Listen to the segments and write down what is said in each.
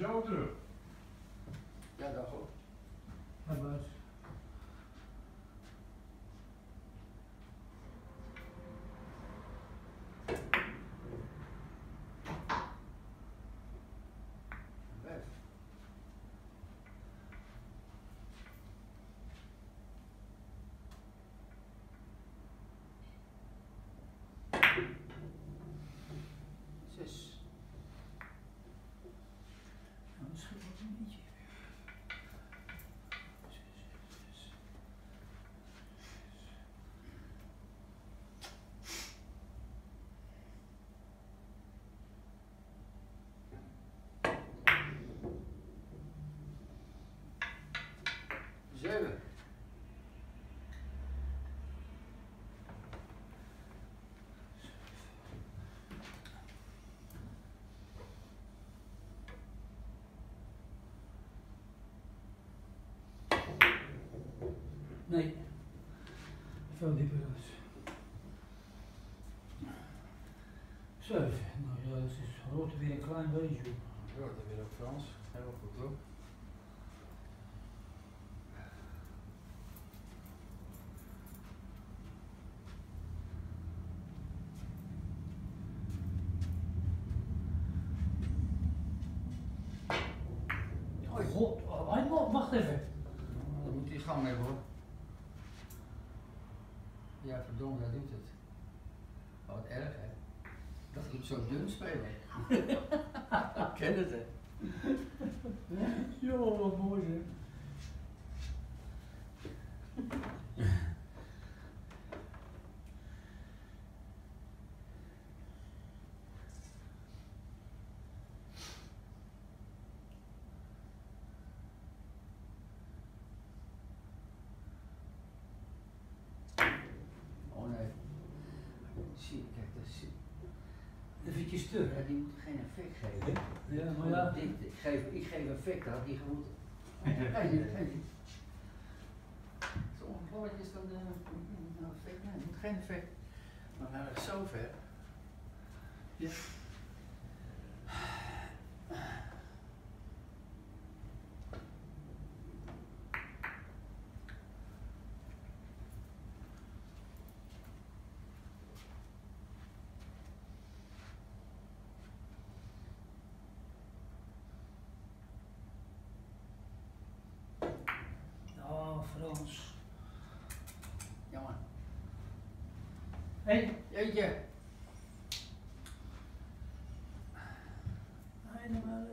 zo terug. Ja, dat ook. Ja, Bas. Vijf. Zes. Nou, dat scheelt ook een beetje. Zeven. Nee. Veel dieper dus. 7. Nou ja, dat is rood weer een klein beetje. Ja, dat weer ook Frans. Heel goed hoor. Oh god, wacht even. Dan moet hij gang hebben hoor. Ja, verdomme, dat doet het. Oh, wat erg hè. Dat moet zo dun spelen. Ik ken het hè. Jo, wat mooi zeg. Oh nee. Zie, kijk, dat is... Eventjes terug. Ja, die moet geen effect geven. Ja, maar ja. Ik geef effect, dat had die gewoon... Nee. Sommige balletjes dan effect, nee, het moet geen effect. Maar nou is zo ver. Ja. Oh, Frans. Jammer. Hé, Jeetje. helemaal.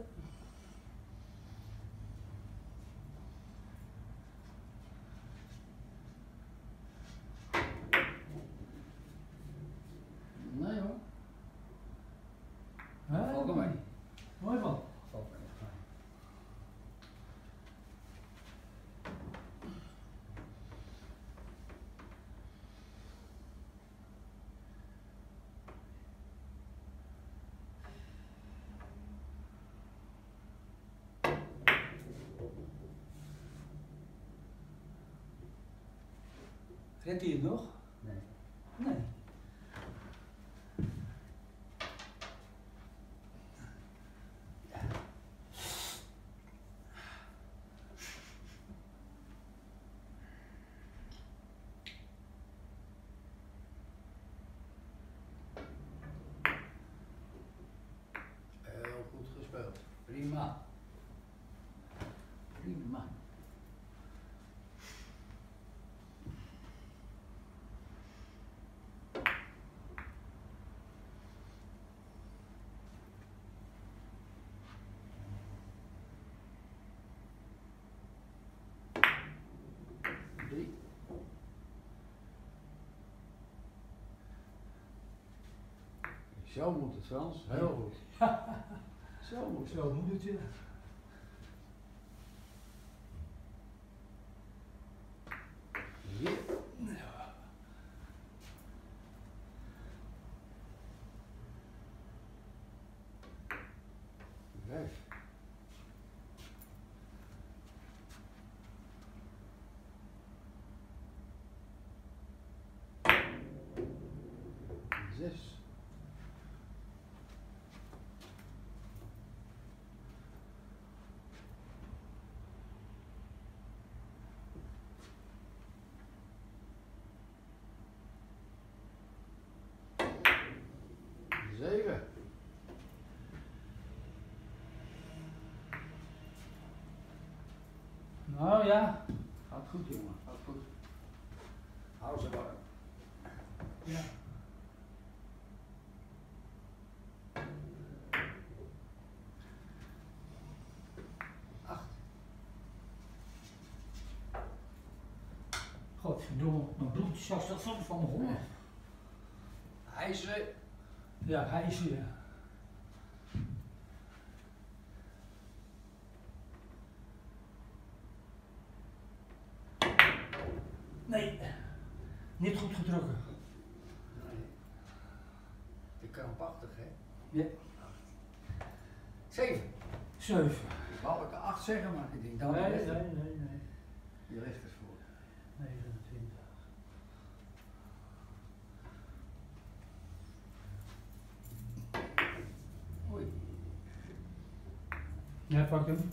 Nee hoor. Valt wel mee. Mooi man. Valt mee. Redt hij het nog? Nee. Nee. Heel goed gespeeld. Prima. Prima. Drie. Zo moet het, Frans. Heel goed. Zo moet het. Zo moet het, ja. Ja. Vijf. Zes. Nou ja, gaat goed jongen. Gaat goed. Hou ze warm. Ja. Godverdomme, mijn bloed zag dat soms van mijn hoofd. IJzeren. Ja, hij is hier. Nee, niet goed getrokken. Nee. Je krampachtig, hè? Ja. 7. 7. Wou ik er 8 zeggen, maar ik denk dan Nee, de nee, rechter. nee. Die rechters voor. 29. Oei. Jij pakt hem.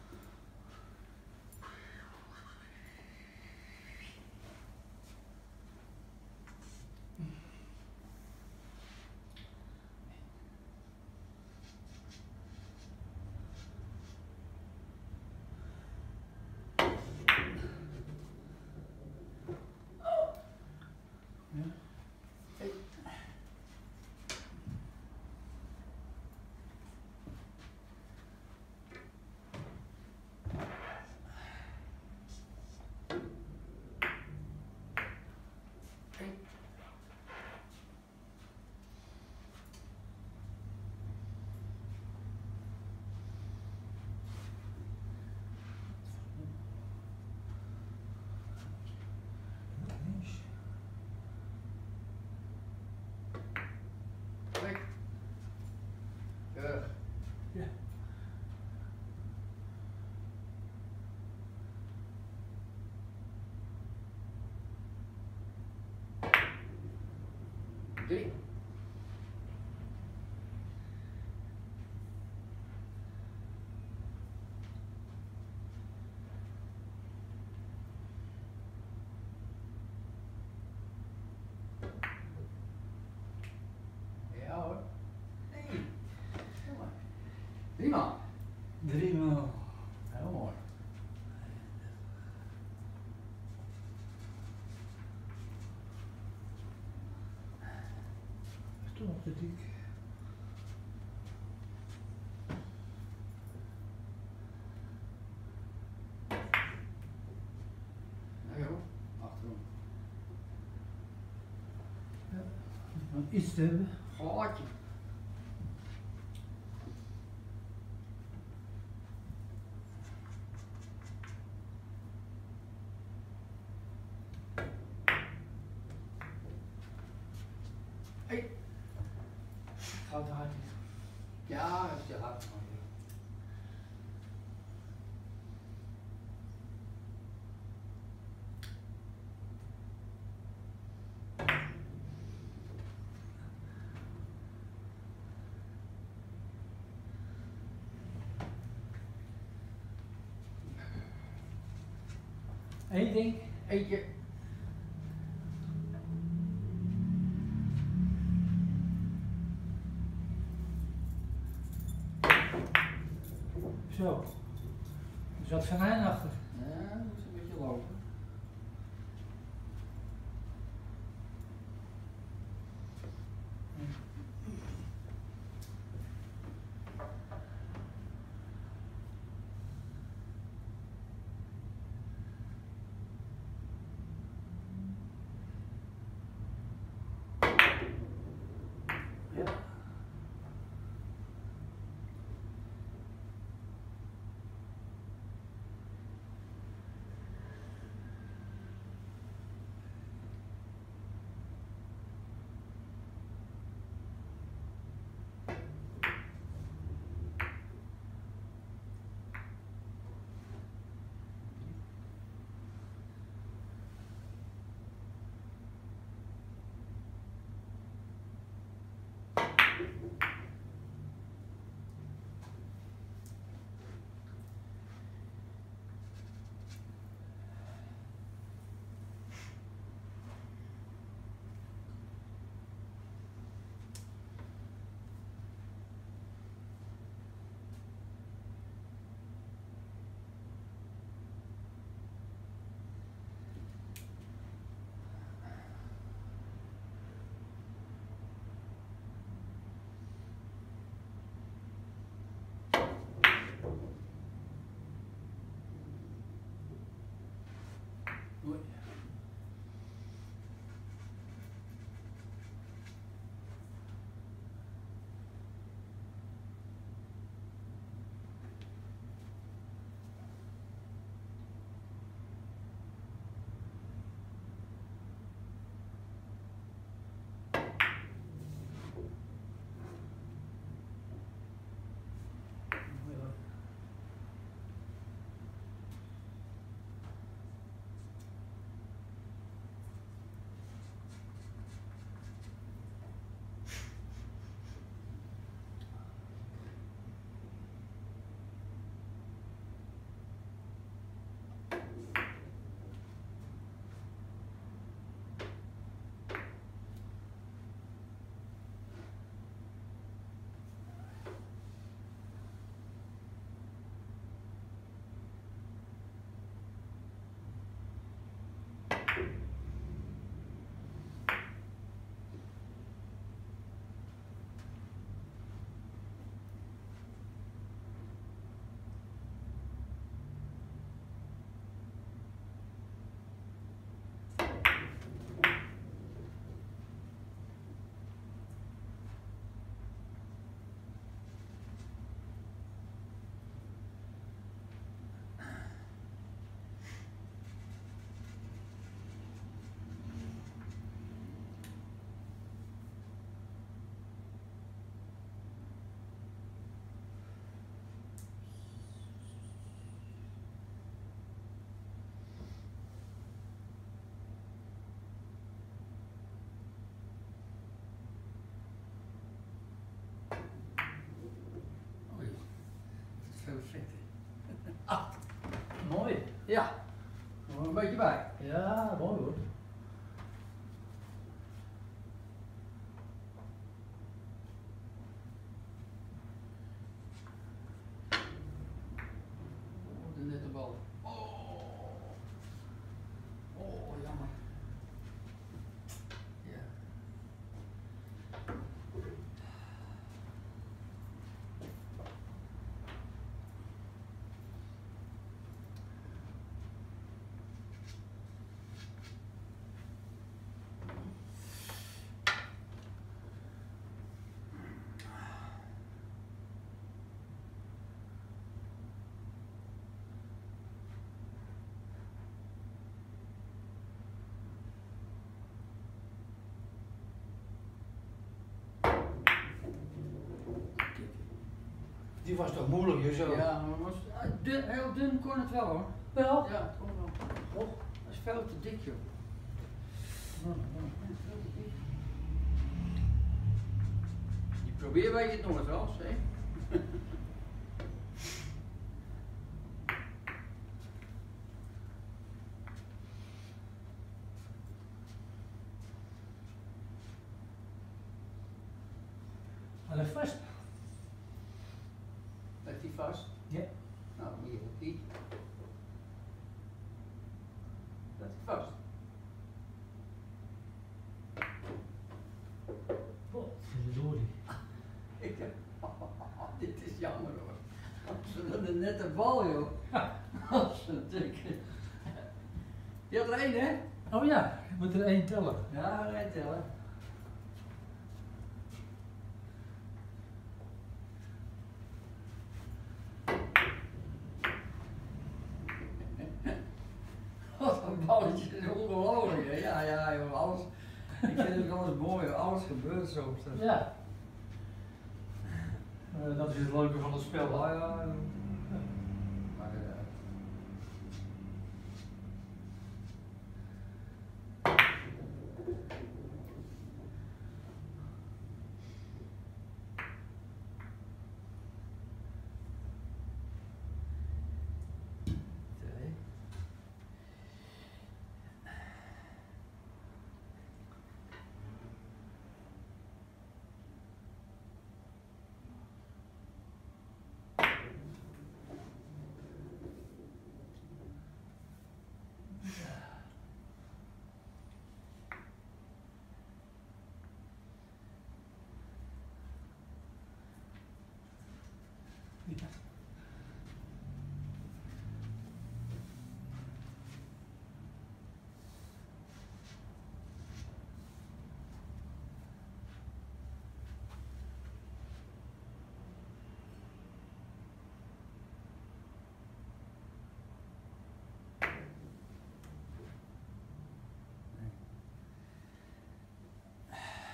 Kijk. Keurig. Ja. Drie. Ja hoor. Nee. Kom maar. 3 maal. 3 maal. Heel mooi. Dat is toch nog te dik. Nee hoor. Achterom. Om iets te hebben. Gaatje. Hey. Gaat hard. Ja, dat is je hart van je. Eén ding. Eentje. Zo. Er zat venijn achter. Ja, dat is een beetje lopen. Ja. Ja. Oei, veel vetten. Mooi. Ja, er nog een beetje bij. Ja, mooi hoor. Oh, de nette bal. Oh, jammer. Ja. Die was toch moeilijk, je zo? Ja, maar was, heel dun kon het wel hoor. Wel? Ja, het kon wel. Oh. Dat is veel te dik joh. Ja. Veel te dik. Die probeer wij het nog eens wel, hè? Hij ligt vast. Ligt die vast? Ja. Nou, moet je op die. Ligt die vast? Oh, verdorie. Ik dacht, dit is jammer hoor. Zo'n een nette bal joh. Als een dikke. Je had er één hè? Oh ja, je moet er één tellen. Ja, één tellen. Wat een balletje, dat is ongelooflijk hè? Ja, ja joh, alles. Ik vind ook alles mooi, hoor. Alles gebeurt zo. Ja. Dat is het leuke van het spel. Ja, ja, ja. Maar, twee. Ja.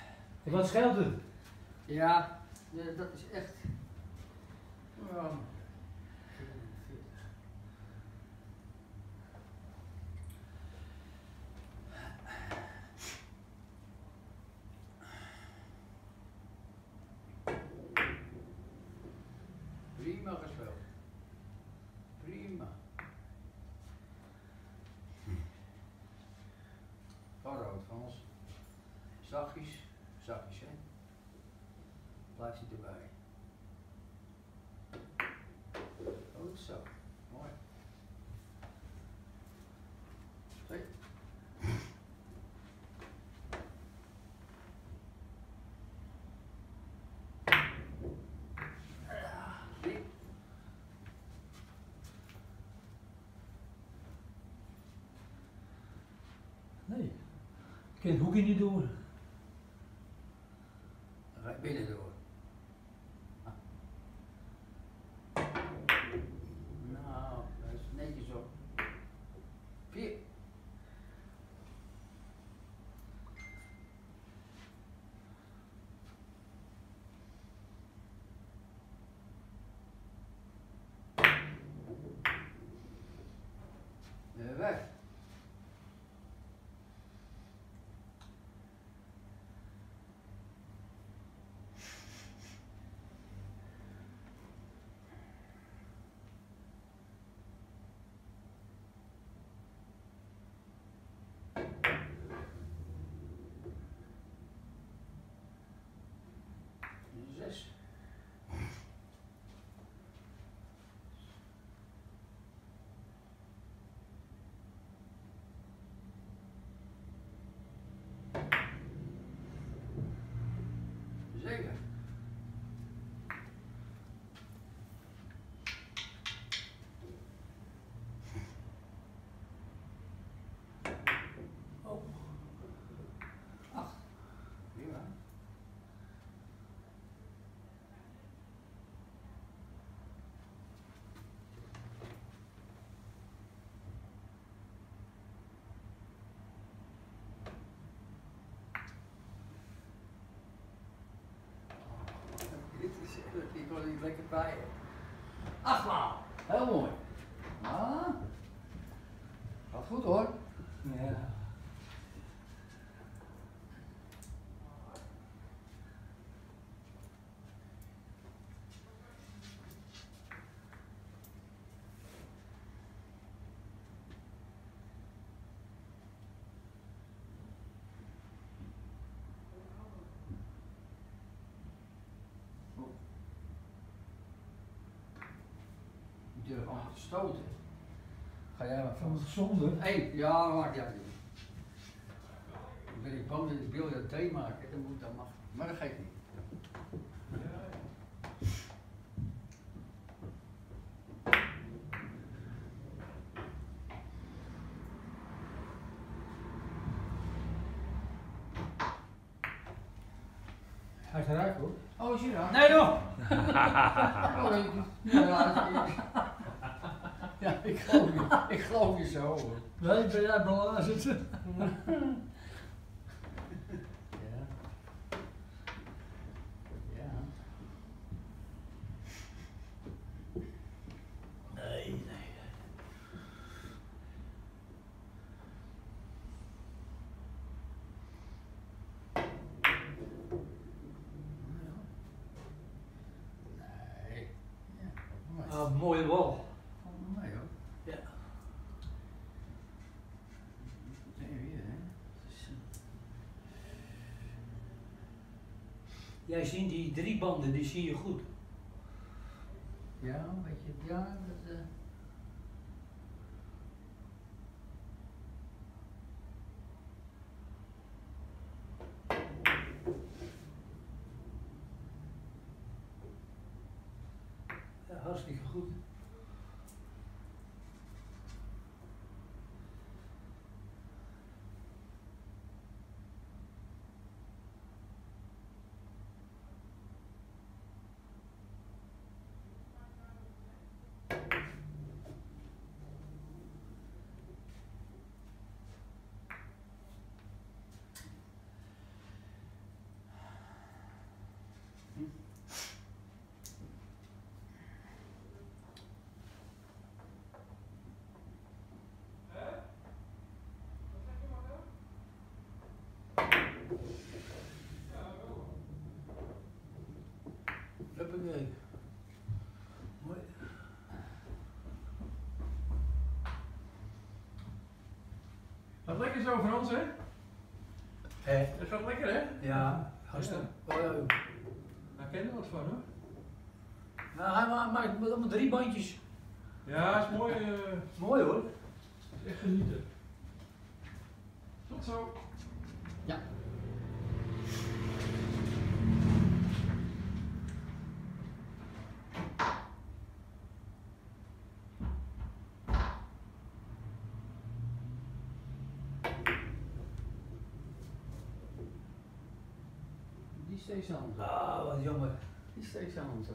Wat scheelt het? Ja, dat is echt. Ja, Prima gespeeld. Prima. Gewoon rood van ons. Zachtjes, zachtjes hè. Blijf je erbij. Goed zo. Mooi. Twee. Drie. Nee. Ik kan het hoekje niet door. Dan ga je binnen door. Nou, dat is netjes op. 4. Weg. Zes. Zeven. Oh. 8. Prima. Ik wil niet lekker bij je. 8 maal. Heel mooi. Ah. Gaat goed hoor. Ja. Je durft allemaal te stoten. Ga jij maar Van van. zonde. 1. Ja, dat maakt niet uit. Dan ben ik bang dat ik biljet thee maken, dan moet dat mag. Maar dat geeft niet. Hij is eruit hoor. Oh, is je dat? Nee joh! Oh, ja, ik geloof je zo hoor. Nee, ben jij blazen? Ja. Ja. Nee, nee. Nee. Ja, mooi. Ah, mooie bal. Valt me mee hoor. Ja. Meteen weer hè. Dus, Jij ziet die 3 banden, die zie je goed. ja, weet je, ja, dat Ja, hartstikke goed. lekker zo, Frans, hè? Hé? Dat gaat lekker, hè? Ja, hartstikke. Ja. Daar ken je er wat van, hoor. Nou, hij maakt allemaal 3 bandjes. Ja, is mooi. Mooi hoor. Echt genieten. Tot zo. Ja. Die is steeds handig. Ah, wat jammer. Die is steeds handig.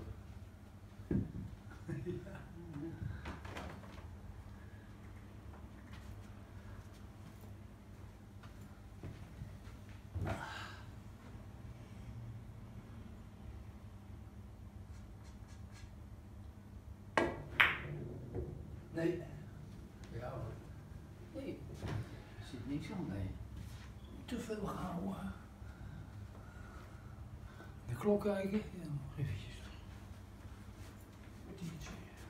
Nee. Ja hoor. Nee, er zit niks aan, nee. Te veel gehouden. De klok kijken. Ja, nog eventjes. Kwartiertje.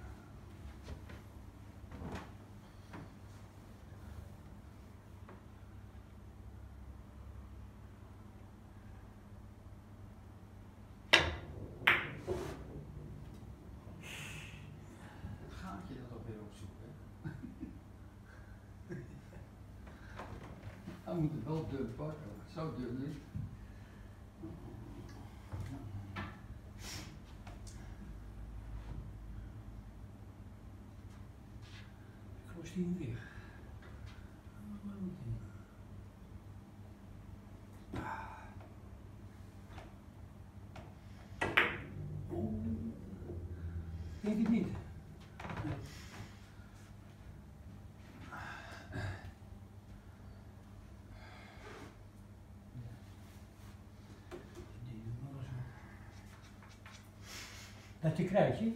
Het gaatje dat ook weer opzoeken. Hij moet het wel dun pakken, zo dun niet. Ik was die weer. Waar moet die? Oeh. Denk het niet. Die doen we wel zo. Dat je kruidje?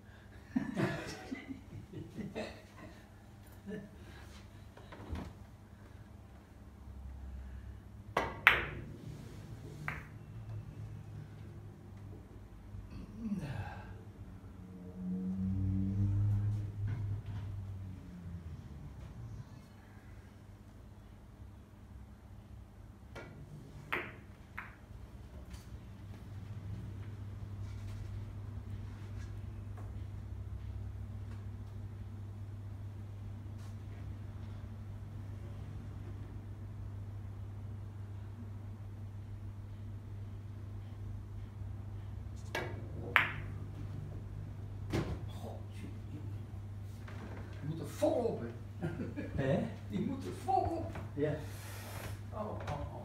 Die moet er volop in. Hè? Die moet er volop. Ja. Oh, oh, oh.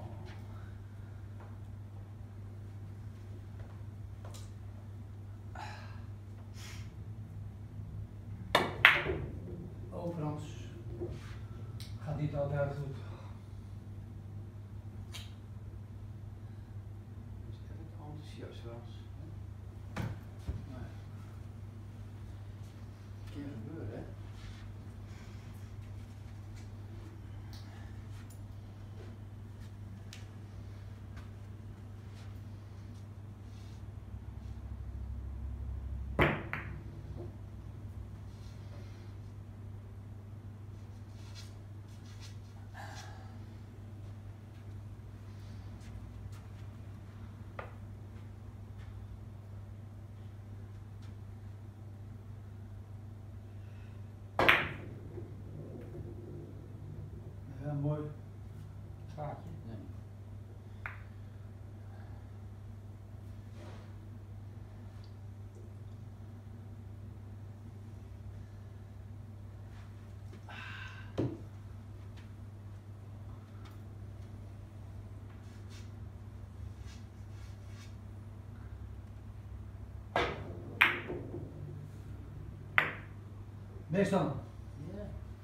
Oh Frans. Gaat niet altijd goed. Dat is echt enthousiast was. Maar. Kan gebeuren, hè? Ja, mooi. Gaatje? Nee. Wees dan. Ja.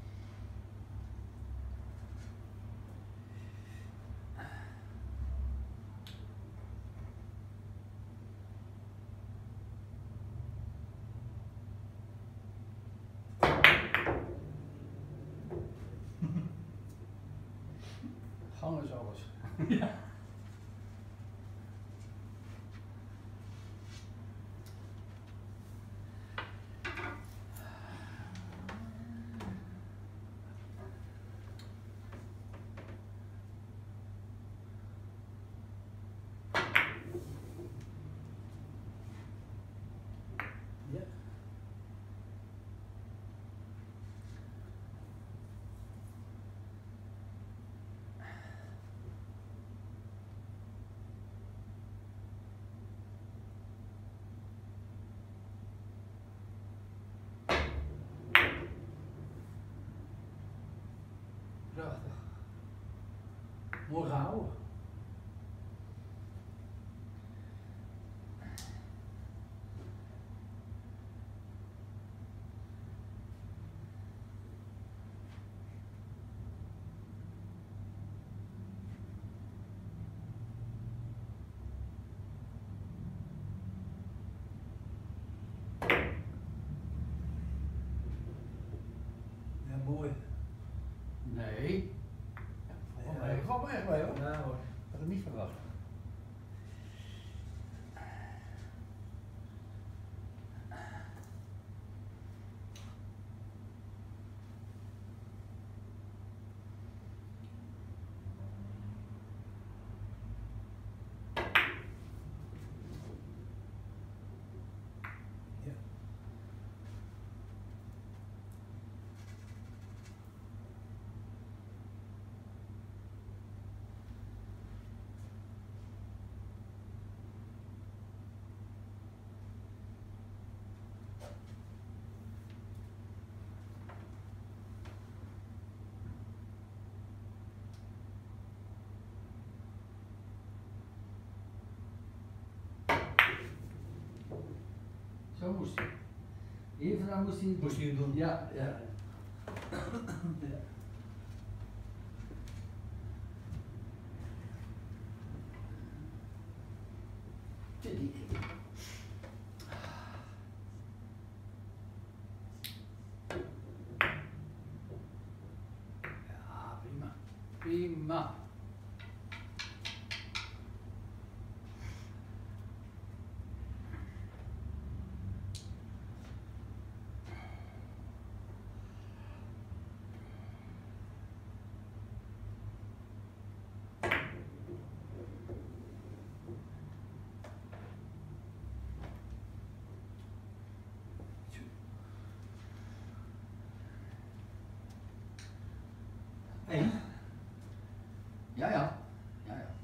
Gang is alles. Ja. Mooi gehouden. Ja, mooi. Nee. Ja, dat valt me echt mee hoor. Ja hoor. Had ik niet verwacht. Ja. Zo moest hij. Hier vandaan moest hij het doen. Moest hij het doen? Ja, ja. Ja. Te dik. Ja, prima. Prima. Eén. Ja, ja. Ja, ja.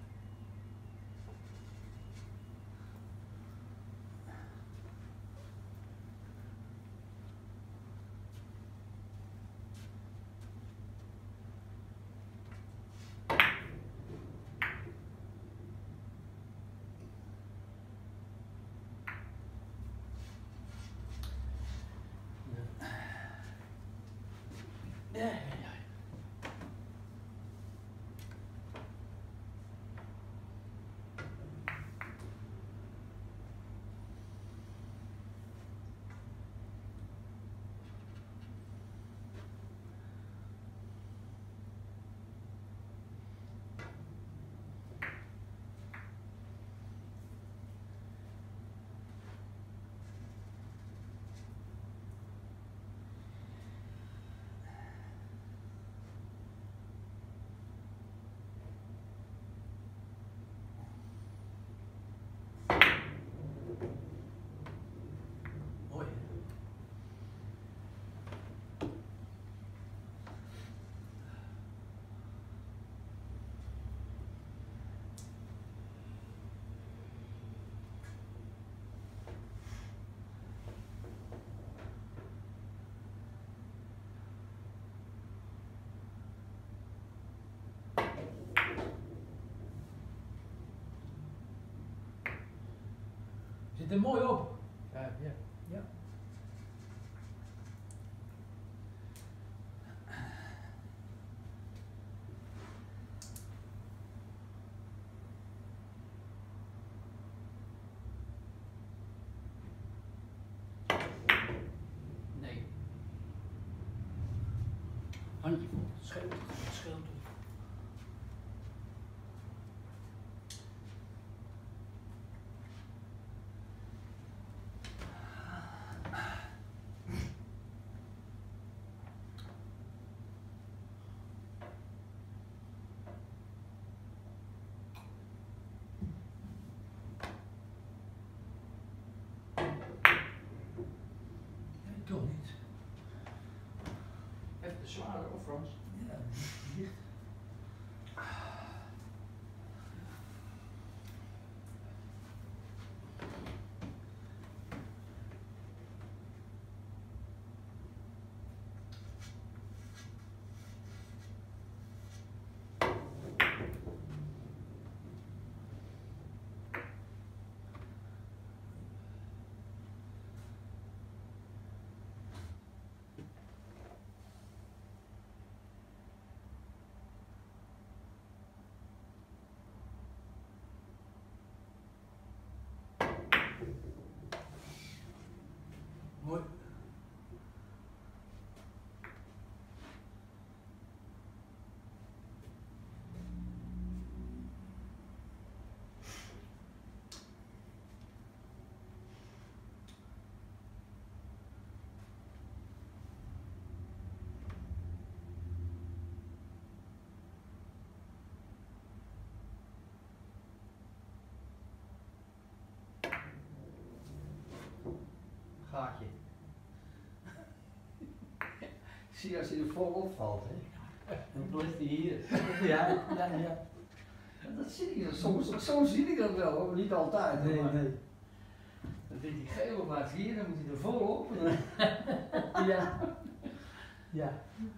Ja, ja, ja. Mooi. Zit er mooi op. Ja, ja. Ja. Nee. Handje vol. Scheelt. Scheelt. Nee, toch niet. Even zwaarder of Frans? Ja, licht. Mooi. Gaatje. Zie je als hij er vol opvalt, hè? Dan blijft hij hier. Ja, ja, ja. Dat zie je, zo zie ik dat wel, hoor, maar niet altijd. Nee, maar nee. dan zit hij geel op maar 4, dan moet hij er vol op. Ja. Ja.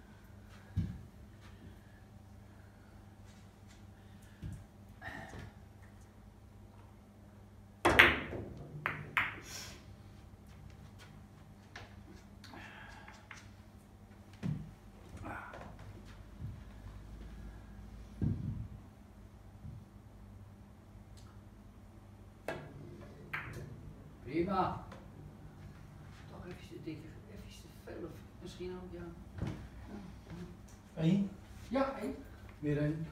Prima. Toch even te dikker, even te veel, of misschien ook, ja. 1. Ja, één. Weer 1.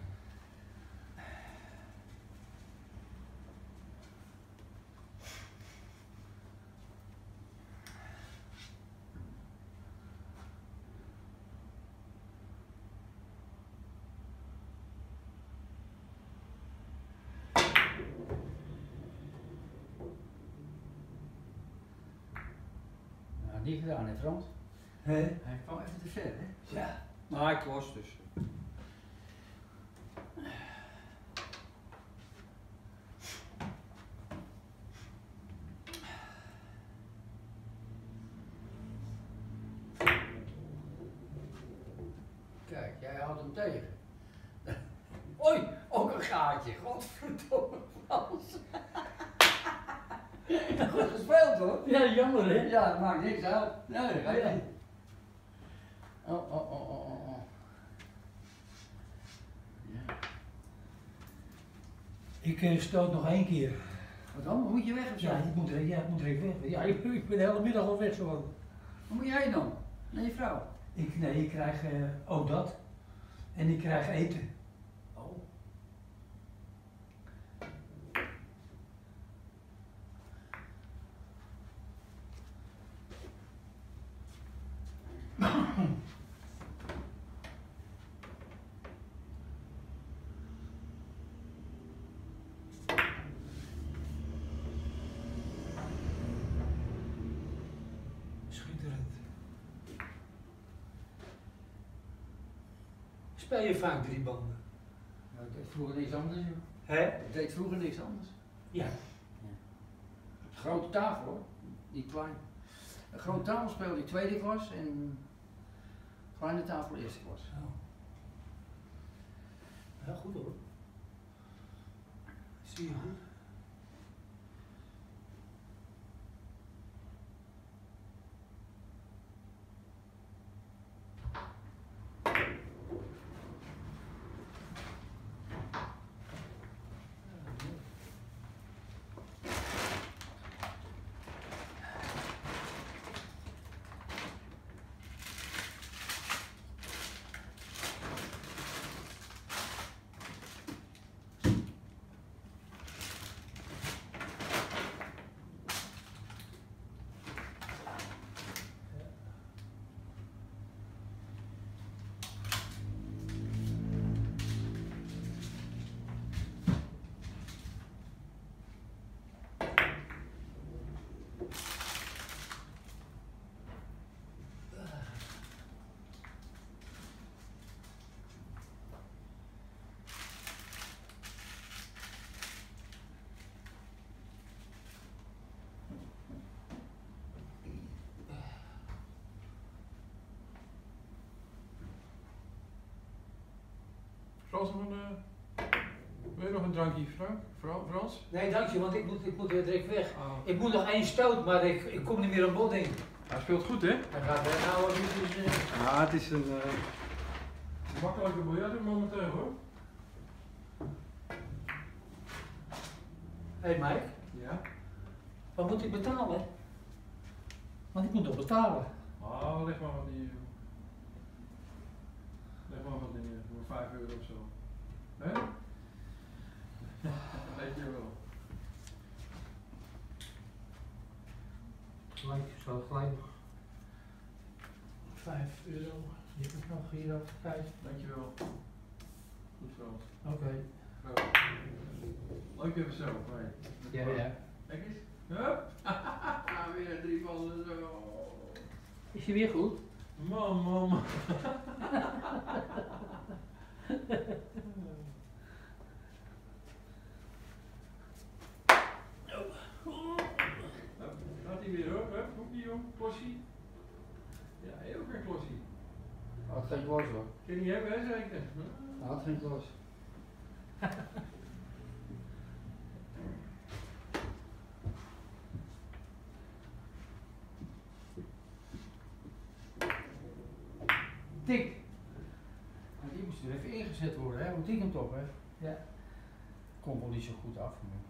Nou, niet gedaan, hè Frans? Hé? Hij kwam even te ver, hè? Ja. Maar hij kost dus. Kijk, jij houdt hem tegen. Oei, ook een gaatje. Godverdomme, Frans. Goed gespeeld, hoor. Ja, jammer hè? Ja, dat maakt niks uit. Nee, dat gaat Ja. niet. Oh. Ja. Ik stoot nog 1 keer. Wat dan? Moet je weg of zo? Ja, ik moet er even weg. Ja, ik ben de hele middag al weg geworden. Wat moet jij dan? Naar je vrouw? Nee, ik krijg ook dat. En ik krijg eten. Oh. Schitterend. Speel je vaak 3 banden? Nou, ik deed vroeger niks anders, joh. Hè? Ik deed vroeger niks anders. Ja. Grote tafel, hoor. Niet klein. Een grote tafel speelde ik tweede klas en kleine tafel eerste klas. Zo. Ja, goed hoor. Zie je goed. Frans, wil je nog een drankje, Frans? Nee, dank je, want ik moet weer direct weg. Oh. Ik moet nog 1 stoot, maar ik kom niet meer op bod in. Hij speelt goed, hè? Hij gaat weghouden, dus... Ja, het is een makkelijke biljarter momenteel, hoor. Hé Mike, Ja. wat moet ik betalen? Want ik moet nog betalen. Ah, leg maar wat in. Leg maar wat in, voor 5 euro of zo. Hè? Weet je wel. Gelijk, zo gelijk nog 5 euro. Die heb ik nog hier op tijd. Dankjewel. Goed zo. Oké. Leuk even zo. Hey. Ja, ja. Kijk eens. Hup. Weer 3 ballen zo. Is je weer goed? Man. Gaat hij weer hoor. Hup, komt die jong. Klossie. Ja, heel geen klossie. Had geen klos hoor. Kun je niet hebben hè zeker? Had geen klos. Tik. Maar die moest er even ingezet worden, hè? Hoe tik hem toch, hè? Ja. Komt wel niet zo goed af. Maar...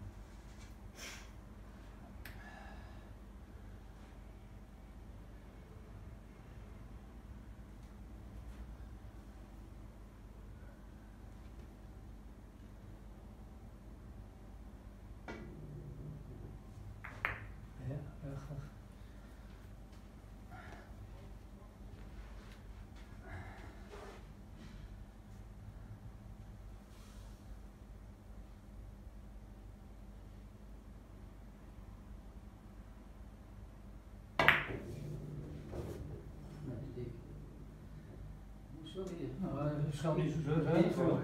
Ja, echt. Sorry. Nou, dat is niet zo zo. Niet voor.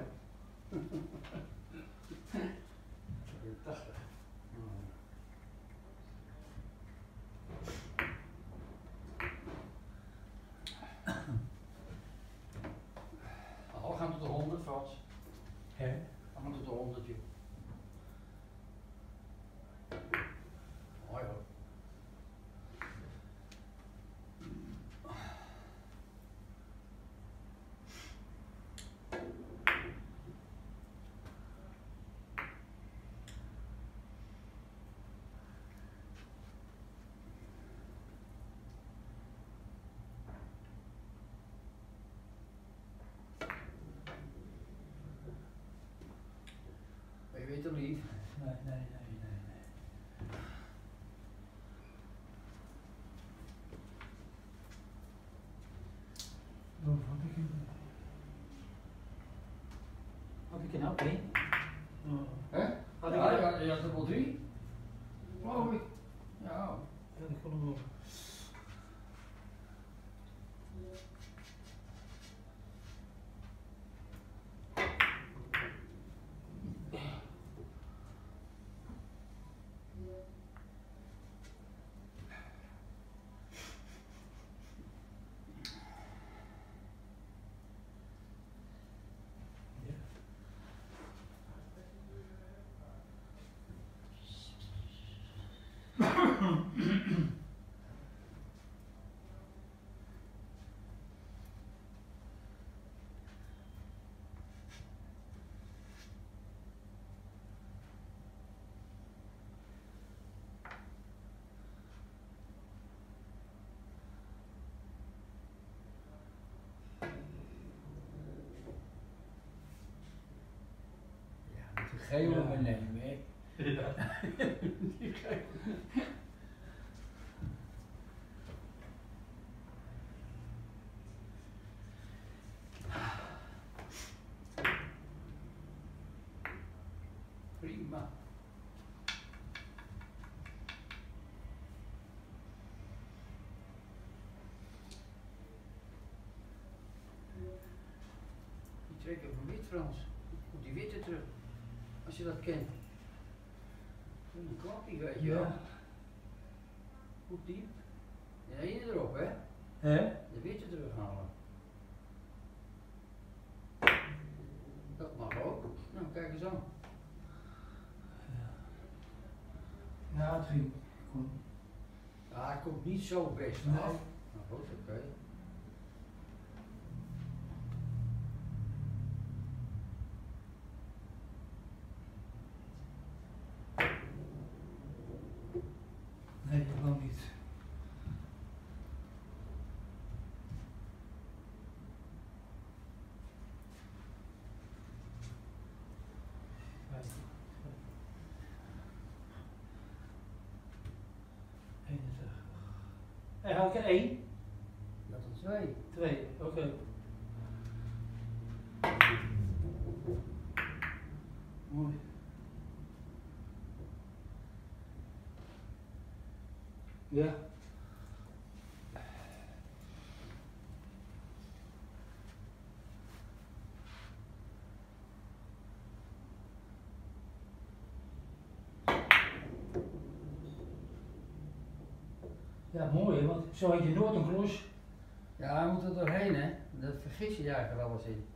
80. We gaan tot de 100 vast. Hè? We gaan tot de 100. Oh ja. Je weet het niet. Nee. Oh, had ik een LP? Hè? Had ik ja, had er wel 3? Geloof ik. Ja. Ja, dat kon hem wel. Geen ondernemen, hè? Ja. Prima. Die trekken van wit, Frans. Komt die witte terug. Als je dat kent. Een klappie, weet je wel. Goed diep. De ene erop, hè? Hè? De witte terughalen. Dat mag ook. Nou, kijk eens aan. Ja, het ging. Ja, het komt niet zo best af. Nou goed, oké. Nee, helemaal niet. elke 1? Dat er 2. 2, oké. Mooi. Ja. Ja, mooi, hè, want zo had je nooit een klus. Ja, hij moet er doorheen, hè. Dat vergis je je eigenlijk wel eens in.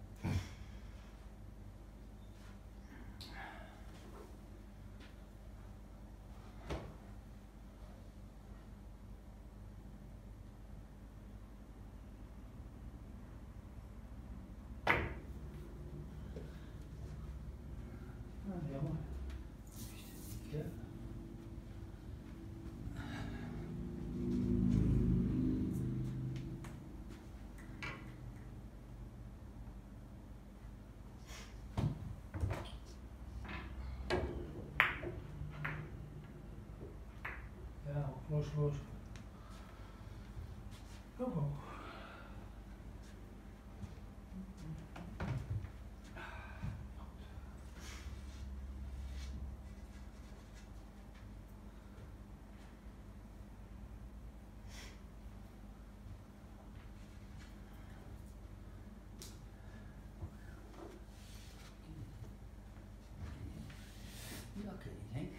Ja, jammer. Ja. Ja, los. Oh. Ja, oké, Henk.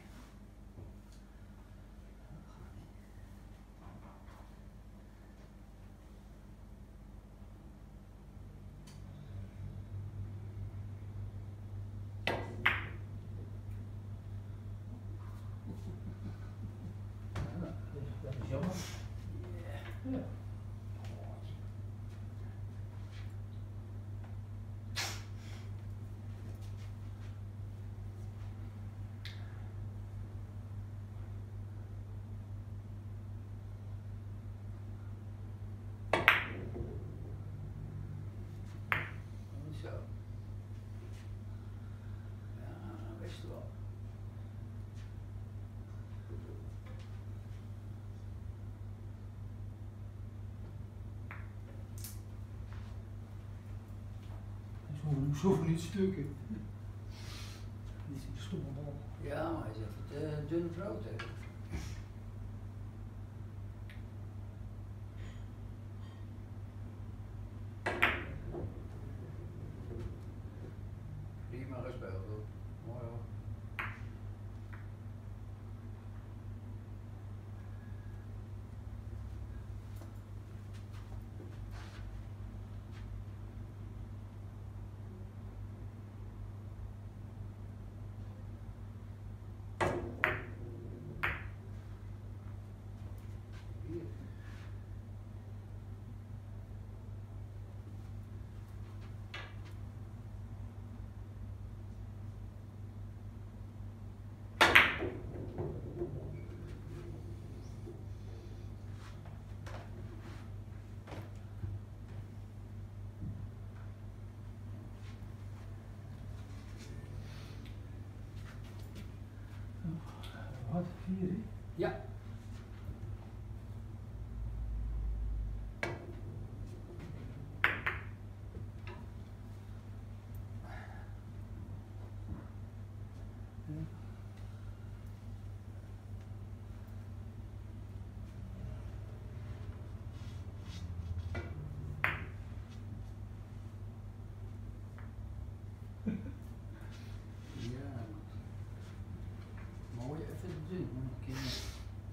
Dat is jammer. Ja. Zo. Ja, best wel. Ze hoeven niet stukken. Die is een stomme bal. Ja, maar hij is even te dun groot, hè. Prima gespeeld, hoor. Mooi, hoor. Hier. Wat? 4, hè? Ja. Ja, mooi even dun. Een keer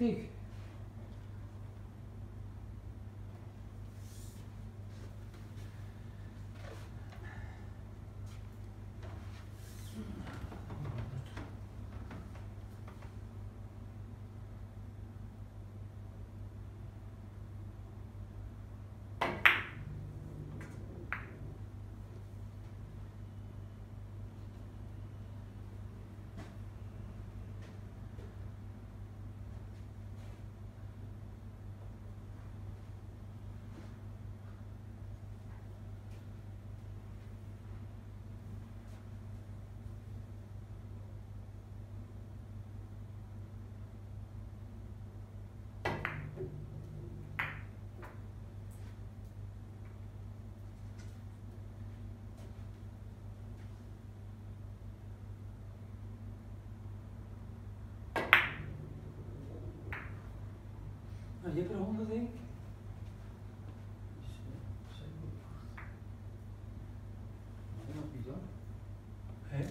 tik. Nou, je hebt er 100 denk ik. 7, 8. Dat nog niet hoor. Hè?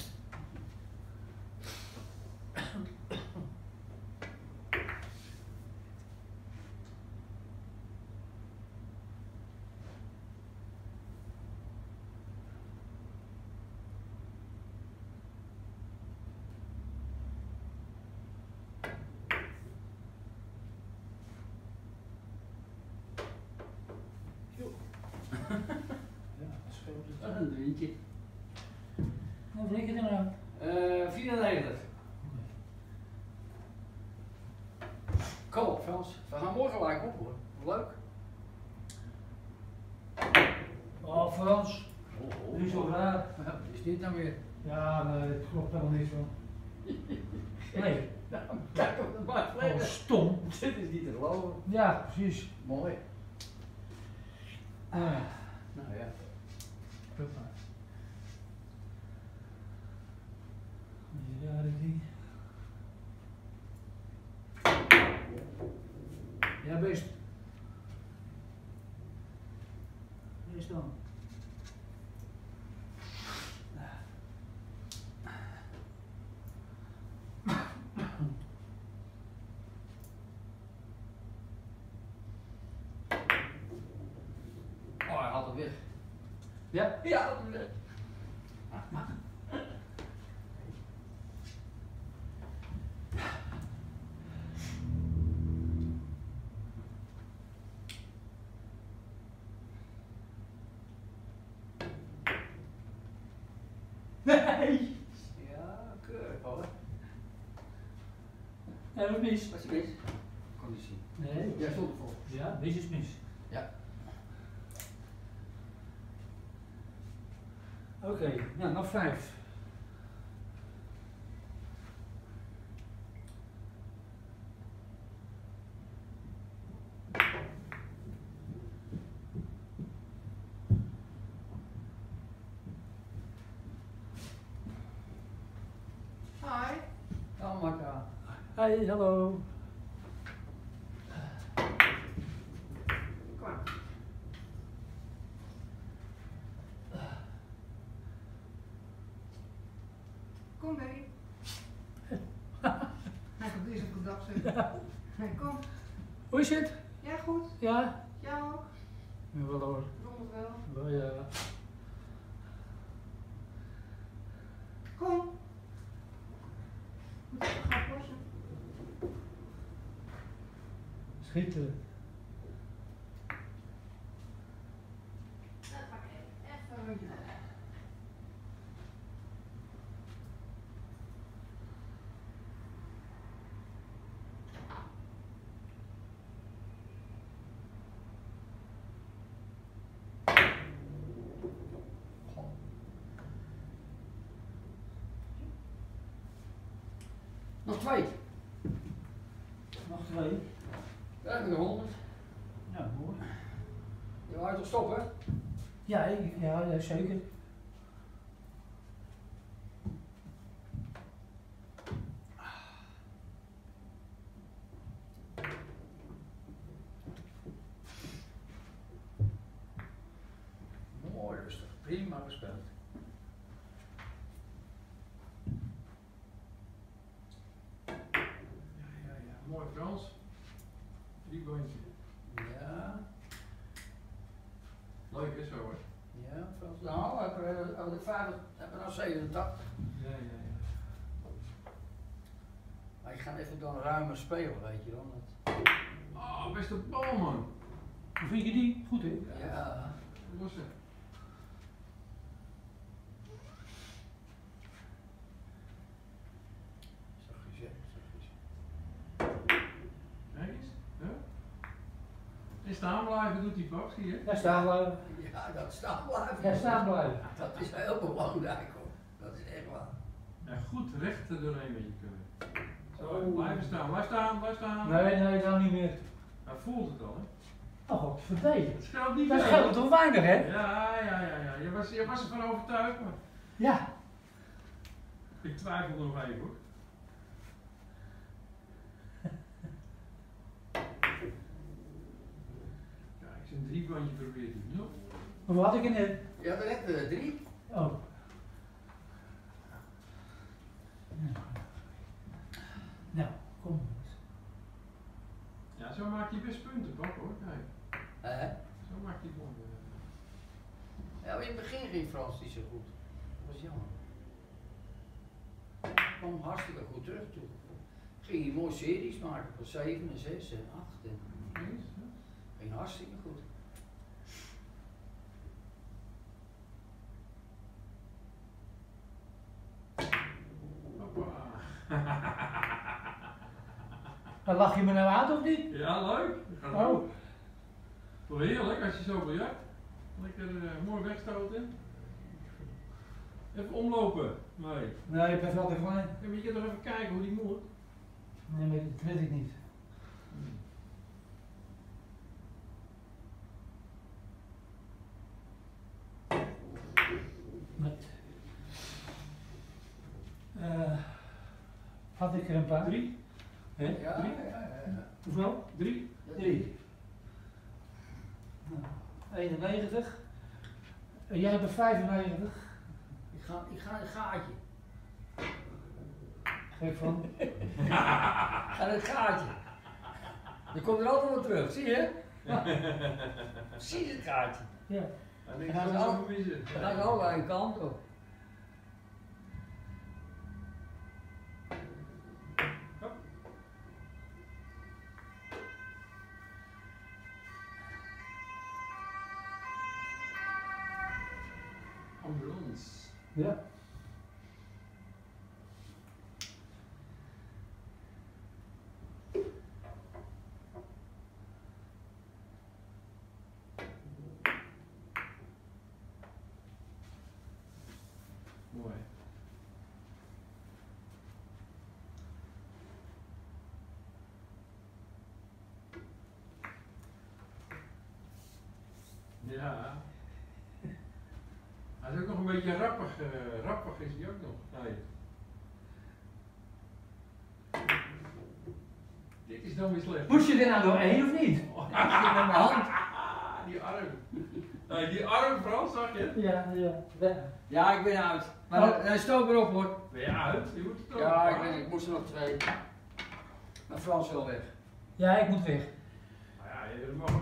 Ja, dat scheelt het. Dat is een windje. Hoe lig je er nou? 94. Kom op Frans, we gaan morgen gelijk op hoor. Leuk. Oh Frans, niet zo raar. Ja, is dit nou weer? Ja, nee, het klopt helemaal niet zo. Nee, Nou, kijk op de maat oh, stom. Dit is niet te geloven. Ja, precies. Mooi. Ah, Nou ja. hoppa. Die rare ding. Ja, best. Eerst dan. Oh, hij had het weg. Ja? Ja, had het weg. Nee! Ja, keurig hoor. Ja, dat is mis. Wat is er mis? Conditie. Nee, Jij stond ervoor. ja, mis is mis. Ja. Oké, nou nog 5. Hi. Oh, Marta. Hi, hallo. Kom maar. Kom baby. Hij komt eerst op de dag zeggen. Nee, kom. Hoe is het? Ja, goed. Ja? Jou ook. Ja, wel hoor. Kom het wel. Wel ja. Kom. Moet even gaan plassen. Schieten. Dan ga ik even een rondje. Nog 2. Nog 2. Daar heb ik er 100. Ja, mooi. Je wou toch stoppen? Ja, ja, zeker. Mooi rustig. Prima gespeeld. Ja, mooi Frans. 3 bandjes. Ja. Leuk is zo hoor. Ja, Frans. Nou, hebben we 87. Ja, ja, ja. Maar ik ga even dan ruimer spelen, weet je wel. Oh, beste bal man. Hoe vind je die? Goed hè? Ja. Lossen. Zachtjes, hè, zachtjes. Kijk eens. Ja. En staan blijven doet die pap, zie je? Ja, staan blijven. Ja, dat staan blijven. Ja, staan blijven. Dat is heel belangrijk hoor. Dat is echt waar. Ja, goed recht er doorheen met je kunnen. Zo, Oh. blijven staan. Blijf staan, blijf staan. Nee, nee, nou niet meer. Hij voelt het al, hè? Oh, wat verdedigen. Het scheelt niet Dat veel. scheelt toch weinig hè? Ja, ja, ja, ja. Je was ervan overtuigd, maar Ja. ik twijfelde nog even hoor. Kijk, zijn 3 bandje probeert hij nog. Hoeveel had ik er net? Ja, daar heb je 3. Oh. Nou, kom eens. Ja, zo maakt hij best punten, pap hoor. Kijk, zo maakt hij punten. Ja, maar in het begin ging Frans niet zo goed. Dat was jammer. Hij kwam hartstikke goed terug toe. Ging hij mooie series maken van 7 en 6 en 8. En ging hartstikke goed. Hoppa. Dan lach je me nou uit of niet? Ja, leuk. Dat gaat Oh. goed. Toch heerlijk als je zo biljart. Lekker mooi wegstoten. Even omlopen. Nee. Nee, ik ben wel te klein. Ja, maar je kan toch even kijken hoe die moet. Nee, maar dat weet ik niet. Met. Had ik er een paar? 3? Hè? Ja, 3? ja. Hoeveel? 3? 3. Nou, 91. En jij hebt er 95. Ik ga een gaatje. Geef van. Ga een gaatje. Je komt er altijd wel terug, zie je? Precies het gaatje. Ja. En niks Ja, van nou. zo vermissen. Dan ga ik allebei een kant op. Hop. Ambulance. Ja. Mooi. Ja. Hij is ook nog een beetje rappig. Rappig is hij ook nog. Nee. Dit is dan weer slecht. Moest je er nou doorheen of niet? Ik zit met mijn hand. Die arm. Nee, die arm, Frans, zag je? Ja, ja. Ja, ik ben uit. Maar Oh. hij stoot erop hoor. Ben je uit? Je moet het ook. Ja, ik moest er nog 2. Maar Frans wil weg. Ja, ik moet weg. Nou ja, je mag